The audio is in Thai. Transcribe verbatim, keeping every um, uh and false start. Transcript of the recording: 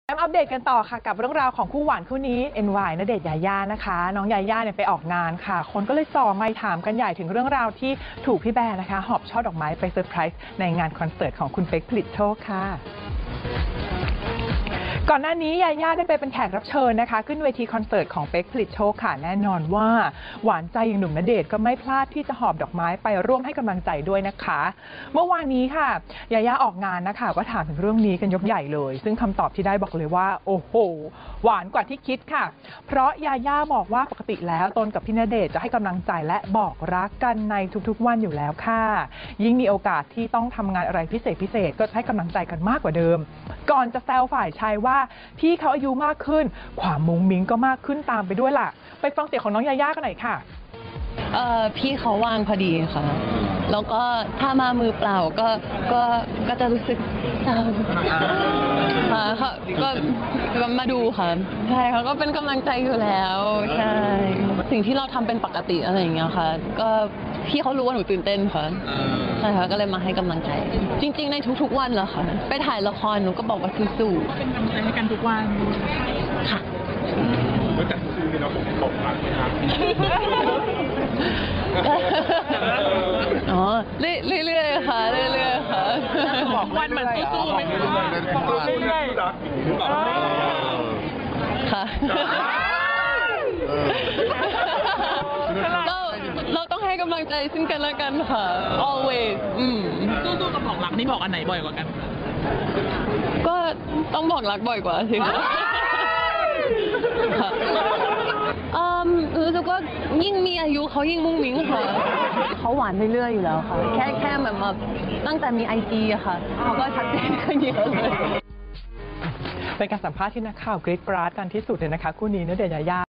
อัปเดตกันต่อค่ะกับเรื่องราวของคู่หวานคู่นี้ เอ็น วาย ณเดชน์ยาย่านะคะน้องยาย่าเนี่ยไปออกงานค่ะคนก็เลยจ่อไมค์ถามกันใหญ่ถึงเรื่องราวที่ถูกพี่แบร์นะคะหอบช่อดอกไม้ไปเซอร์ไพรส์ในงานคอนเสิร์ตของคุณเป๊กผลิตโชคค่ะก่อนหน้านี้ยาย่าได้ไปเป็นแขกรับเชิญนะคะขึ้นเวทีคอนเสิร์ตของเป๊กผลิตโชคค่ะแน่นอนว่าหวานใจอย่างหนุ่มณเดชน์ก็ไม่พลาดที่จะหอบดอกไม้ไปร่วมให้กำลังใจด้วยนะคะเมื่อวานนี้ค่ะยาย่าออกงานนะคะก็ถามถึงเรื่องนี้กันยกใหญ่เลยซึ่งคำตอบที่ได้บอกเลยว่าโอ้โหหวานกว่าที่คิดค่ะเพราะยาย่าบอกว่าปกติแล้วตนกับพี่ณเดชน์จะให้กำลังใจและบอกรักกันในทุกๆวันอยู่แล้วค่ะยิ่งมีโอกาสที่ต้องทำงานอะไรพิเศษพิเศษก็จะให้กำลังใจกันมากกว่าเดิมก่อนจะแซวฝ่ายชายว่าพี่เขาอายุมากขึ้นความมุ้งมิ้งก็มากขึ้นตามไปด้วยล่ะไปฟังเสียงของน้องยาย่ากันหน่อยค่ะเอ่อพี่เขาว่างพอดีค่ะแล้วก็ถ้ามามือเปล่าก็ก็ก็จะรู้สึกเศร้าค่ะเขาก็มาดูค่ะใช่เขาก็เป็นกำลังใจอยู่แล้วใช่สิ่งที่เราทำเป็นปกติอะไรอย่างเงี้ยค่ะก็พี่เขารู้ว่าหนูตื่นเต้นค่ะใช่ค่ะก็เลยมาให้กำลังใจจริงๆในทุกๆวันแหละค่ะไปถ่ายละครหนูก็บอกว่าสู้ๆเป็นกำลังใจให้กันทุกวันค่ะก็แต่ซื้อนี่เราผมบอกรักไหมครับอ๋อเรื่อยๆค่ะเรื่อยๆค่ะบอกวันมันสู้ๆไหมบอกเรื่อยๆค่ะเราเราต้องให้กำลังใจซึ่งกันและกันค่ะ always อืมสู้ๆกับบอกรักนี่บอกอันไหนบ่อยกว่ากันก็ต้องบอกรักบ่อยกว่าสิคะรู้สึกว่ายิ่งมีอายุเขายิ่งมุ้งมิ้งค่ะเขาหวานเรื่อยๆอยู่แล้วค่ะแค่แค่แบบมาตั้งแต่มีไอจีอะค่ะเขาก็ชัดเจนขึ้นเยอะเลยเป็นการสัมภาษณ์ที่นักข่าวกรี๊ดกราดกันที่สุดเลยนะคะคู่นี้ณเดชน์ยาย่า